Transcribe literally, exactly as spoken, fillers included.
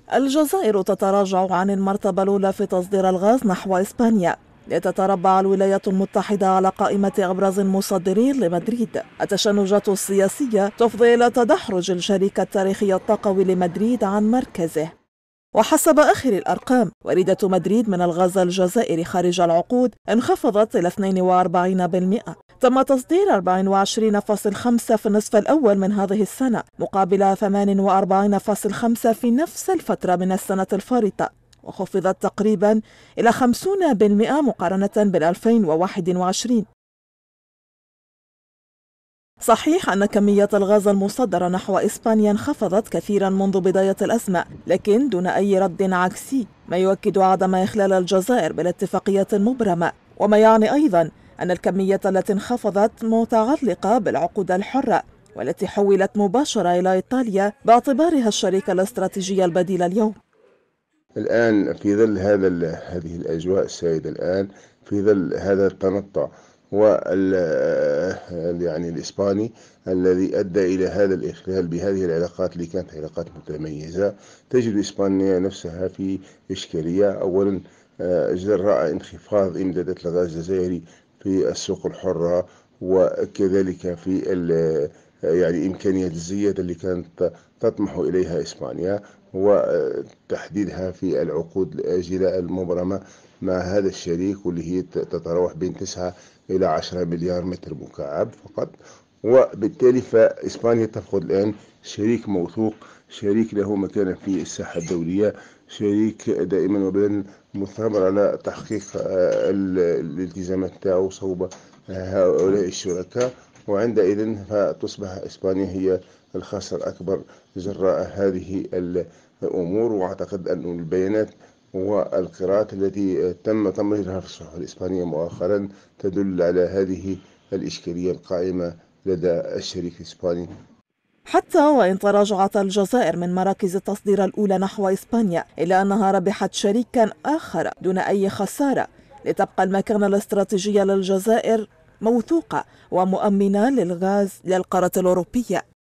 الجزائر تتراجع عن المرتبة الأولى في تصدير الغاز نحو إسبانيا، لتتربع الولايات المتحدة على قائمة أبرز المصدرين لمدريد. التشنجات السياسية تفضي إلى تدحرج الشركة التاريخية الطاقوي لمدريد عن مركزه. وحسب آخر الأرقام، واردة مدريد من الغاز الجزائري خارج العقود انخفضت إلى اثنين وأربعين بالمئة. تم تصدير أربعة وعشرين فاصلة خمسة في النصف الأول من هذه السنة مقابل ثمانية وأربعين فاصلة خمسة في نفس الفترة من السنة الفارطة، وخفضت تقريبا إلى خمسين بالمئة مقارنة بالألفين وواحد وعشرين. صحيح أن كمية الغاز المصدرة نحو إسبانيا انخفضت كثيرا منذ بداية الأزمة، لكن دون أي رد عكسي، ما يؤكد عدم إخلال الجزائر بالاتفاقية المبرمة، وما يعني أيضا أن الكمية التي انخفضت متعلقة بالعقود الحرة والتي حولت مباشرة إلى إيطاليا باعتبارها الشريك الاستراتيجي البديل اليوم. الآن في ظل هذا هذه الأجواء السائدة الآن، في ظل هذا التنطع وال يعني الإسباني الذي أدى إلى هذا الإخلال بهذه العلاقات اللي كانت علاقات متميزة، تجد إسبانيا نفسها في إشكالية. أولا جراء انخفاض إمدادات الغاز الجزائري في السوق الحرة، وكذلك في يعني إمكانية الزيادة اللي كانت تطمح إليها إسبانيا وتحديدها في العقود الآجلة المبرمة مع هذا الشريك، واللي هي تتراوح بين تسعة إلى عشرة مليار متر مكعب فقط. وبالتالي فإسبانيا تفقد الآن شريك موثوق، شريك له مكانة في الساحة الدولية، شريك دائما وابدا مثابر على تحقيق الالتزامات تاعو صوب هؤلاء الشركاء. وعندئذ فتصبح إسبانيا هي الخاسر الأكبر جراء هذه الأمور. وأعتقد أن البيانات والقراءات التي تم تمريرها في الصحف الإسبانية مؤخرا تدل على هذه الإشكالية القائمة لدى الشريك الإسباني. حتى وإن تراجعت الجزائر من مراكز التصدير الأولى نحو إسبانيا، إلا أنها ربحت شريكا آخر دون أي خسارة، لتبقى المكانة الاستراتيجية للجزائر موثوقة ومؤمنة للغاز للقارة الأوروبية.